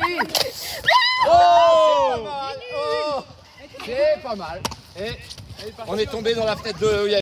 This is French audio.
Oui. Oh, c'est pas mal. Et on est tombé dans la fenêtre de